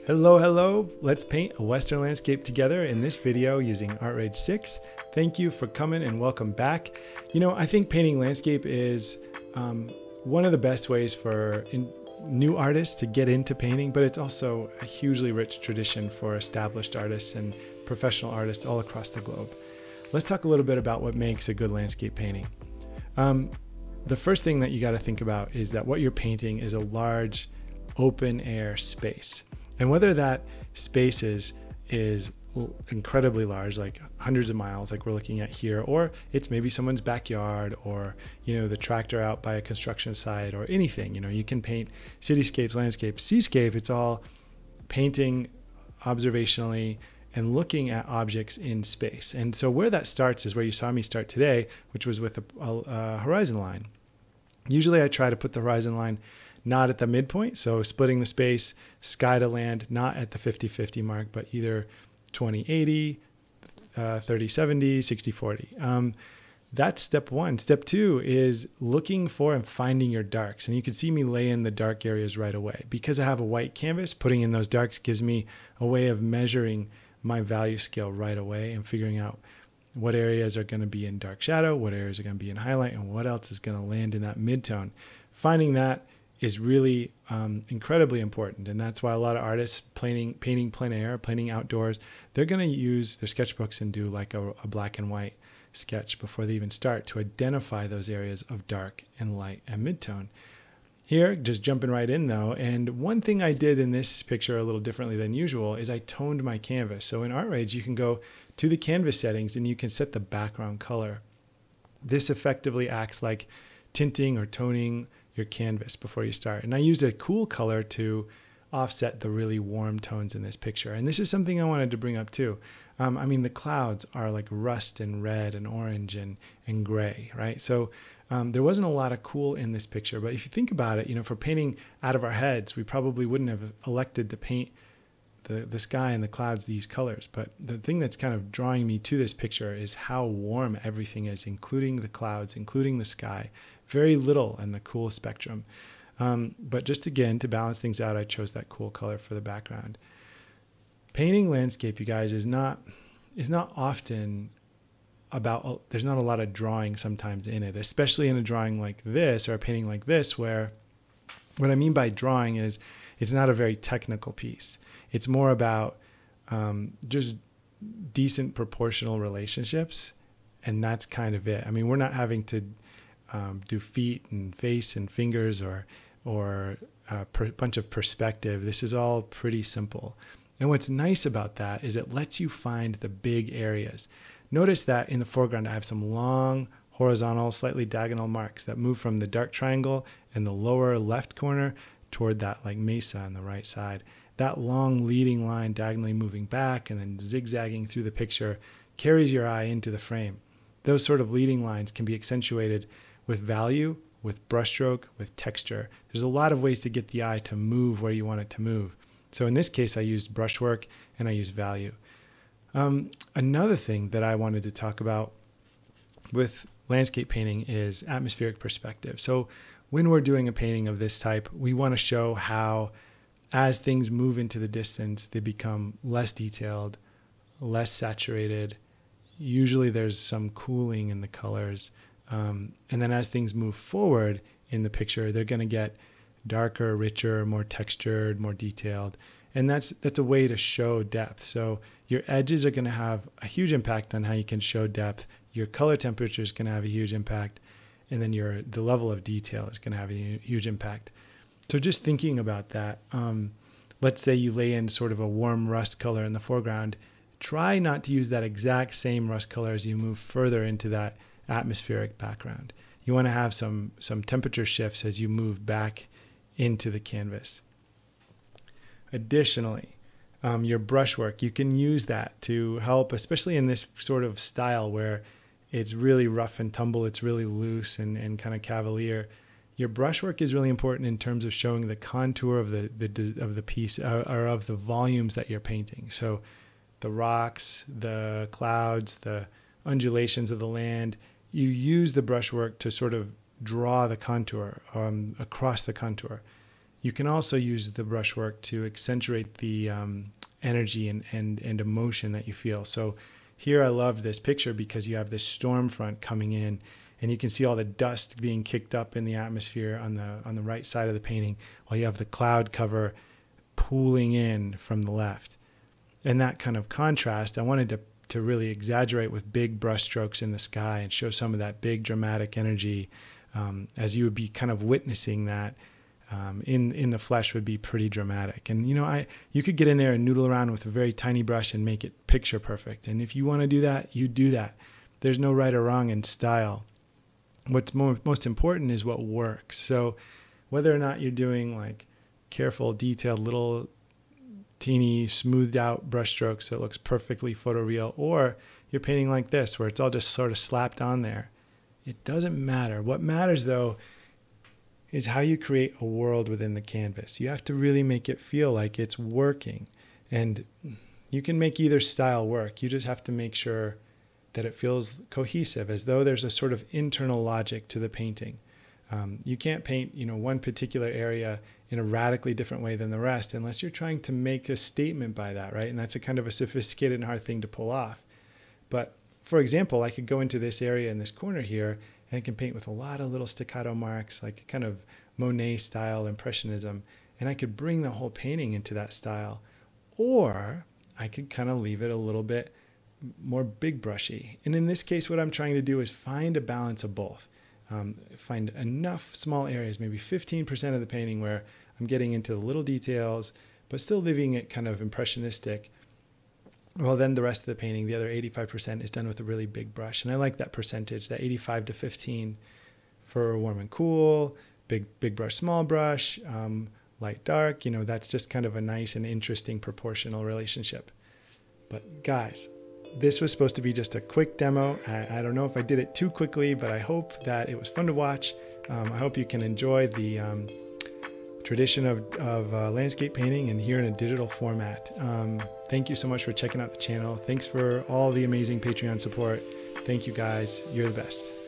Hello, hello. Let's paint a Western landscape together in this video using Artrage 6. Thank you for coming and welcome back. You know, I think painting landscape is one of the best ways for new artists to get into painting, but it's also a hugely rich tradition for established artists and professional artists all across the globe. Let's talk a little bit about what makes a good landscape painting. The first thing that you got to think about is that what you're painting is a large open air space. And whether that space is incredibly large, like hundreds of miles like we're looking at here, or it's maybe someone's backyard, or the tractor out by a construction site, or anything. You can paint cityscapes, landscapes, seascape. It's all painting observationally and looking at objects in space. And so where that starts is where you saw me start today, which was with a horizon line. Usually I try to put the horizon line not at the midpoint, so splitting the space, sky to land, not at the 50-50 mark, but either 20-80, 30-70, 60-40. That's step one. Step two is looking for and finding your darks. And you can see me lay in the dark areas right away. Because I have a white canvas, putting in those darks gives me a way of measuring my value scale right away and figuring out what areas are going to be in dark shadow, what areas are going to be in highlight, and what else is going to land in that midtone. Finding that is really incredibly important. And that's why a lot of artists painting plein air, painting outdoors, they're going to use their sketchbooks and do like a black and white sketch before they even start to identify those areas of dark and light and midtone. Here, just jumping right in though, and one thing I did in this picture a little differently than usual is I toned my canvas. So in Artrage, you can go to the canvas settings and you can set the background color. This effectively acts like tinting or toning your canvas before you start. And I used a cool color to offset the really warm tones in this picture. And this is something I wanted to bring up too. I mean, the clouds are like rust and red and orange and gray, right? So there wasn't a lot of cool in this picture, but if you think about it, for painting out of our heads, we probably wouldn't have elected to paint the sky and the clouds these colors. But the thing that's kind of drawing me to this picture is how warm everything is, including the clouds, including the sky. Very little in the cool spectrum. But just again, to balance things out, I chose that cool color for the background. Painting landscape, you guys, is not often about, there's not a lot of drawing sometimes in it, especially in a drawing like this or a painting like this, where what I mean by drawing is it's not a very technical piece. It's more about just decent proportional relationships, and that's kind of it. I mean, we're not having to do feet and face and fingers or a bunch of perspective. This is all pretty simple. And what's nice about that is it lets you find the big areas. Notice that in the foreground, I have some long horizontal, slightly diagonal marks that move from the dark triangle in the lower left corner toward that like mesa on the right side. That long leading line diagonally moving back and then zigzagging through the picture carries your eye into the frame. Those sort of leading lines can be accentuated with value, with brushstroke, with texture. There's a lot of ways to get the eye to move where you want it to move. So in this case, I used brushwork and I used value. Another thing that I wanted to talk about with landscape painting is atmospheric perspective. So when we're doing a painting of this type, we want to show how as things move into the distance, they become less detailed, less saturated. Usually there's some cooling in the colors. And then as things move forward in the picture, they're going to get darker, richer, more textured, more detailed. And that's a way to show depth. So your edges are going to have a huge impact on how you can show depth. Your color temperature is going to have a huge impact. And then the level of detail is going to have a huge impact. So just thinking about that, let's say you lay in sort of a warm rust color in the foreground. Try not to use that exact same rust color as you move further into that atmospheric background. You want to have some temperature shifts as you move back into the canvas. Additionally, your brushwork, you can use that to help, especially in this sort of style where it's really rough and tumble, it's really loose and kind of cavalier. Your brushwork is really important in terms of showing the contour of the piece or of the volumes that you're painting. So the rocks, the clouds, the undulations of the land, you use the brushwork to sort of draw the contour across the contour. You can also use the brushwork to accentuate the energy and emotion that you feel. So here I love this picture because you have this storm front coming in, and you can see all the dust being kicked up in the atmosphere on the right side of the painting, while you have the cloud cover pooling in from the left. And that kind of contrast, I wanted to really exaggerate with big brush strokes in the sky and show some of that big dramatic energy, as you would be kind of witnessing that. In the flesh would be pretty dramatic. And you could get in there and noodle around with a very tiny brush and make it picture perfect. And if you want to do that, you do that. There's no right or wrong in style. What's most important is what works. So whether or not you're doing like careful, detailed, little teeny smoothed out brush strokes that looks perfectly photoreal, or you're painting like this where it's all just sort of slapped on there, it doesn't matter. What matters though is how you create a world within the canvas. You have to really make it feel like it's working. And you can make either style work. You just have to make sure that it feels cohesive, as though there's a sort of internal logic to the painting. You can't paint, one particular area in a radically different way than the rest unless you're trying to make a statement by that, right? And that's a kind of a sophisticated and hard thing to pull off. But for example, I could go into this area in this corner here, and I can paint with a lot of little staccato marks, like kind of Monet style impressionism, and I could bring the whole painting into that style. Or I could kind of leave it a little bit more big brushy. And in this case, what I'm trying to do is find a balance of both. Find enough small areas, maybe 15% of the painting, where I'm getting into the little details, but still leaving it kind of impressionistic. Well, then the rest of the painting, the other 85%, is done with a really big brush. And I like that percentage, that 85 to 15 for warm and cool, big brush, small brush, light, dark. That's just kind of a nice and interesting proportional relationship. But guys, this was supposed to be just a quick demo. I don't know if I did it too quickly, but I hope that it was fun to watch. I hope you can enjoy the tradition of landscape painting and here in a digital format. Thank you so much for checking out the channel. Thanks for all the amazing Patreon support. Thank you guys. You're the best.